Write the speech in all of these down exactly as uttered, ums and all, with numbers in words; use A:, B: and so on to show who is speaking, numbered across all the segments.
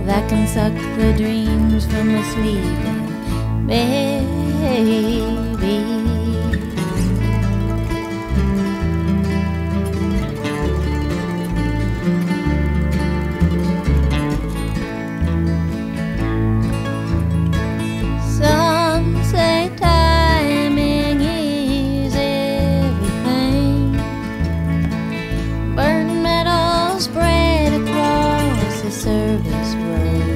A: that can suck the dreams from a sleeping baby. Some say timing is everything. Burnt metal spread across the service road.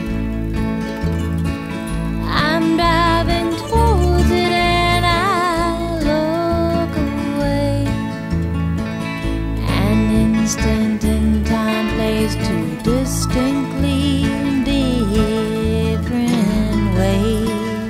A: I'm driving towards it and I look away. An instant in time plays two distinctly different ways.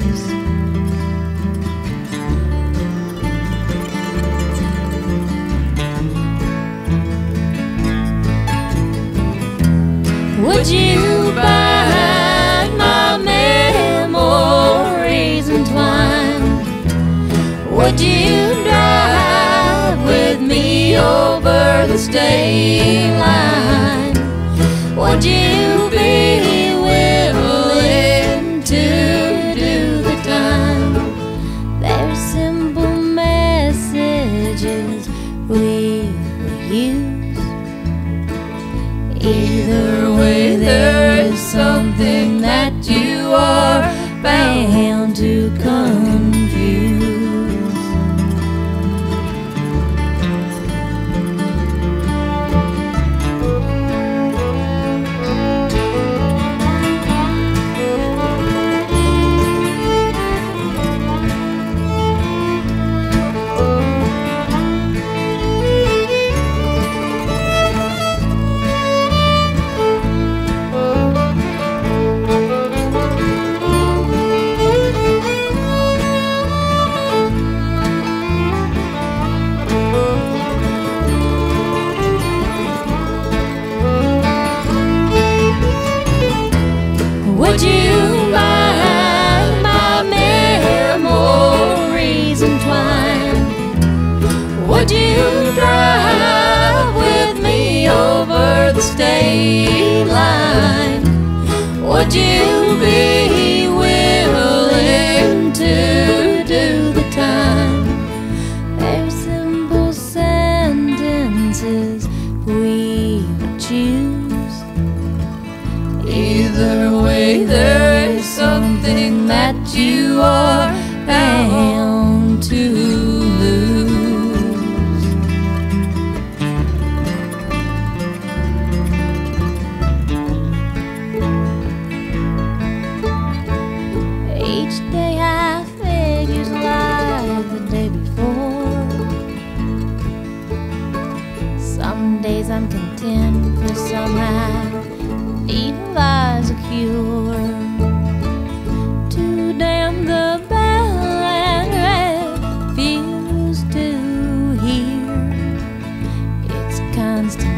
A: Would you buy my memories in twine? Would you drive with me over the state line? Would you be willing to do the time? There's simple messages we will use. Either way, there is something that you are bound to confuse. Would you buy my memories in twine? Would you drive with me over the state line? Would you be willing to do the time? There's simple sentences we would choose. Either way, there is something that you are bound to lose. Each day I figures like the day before. Some days I'm content, for somehow need lies a cure. To damn the bell and refuse to hear its constant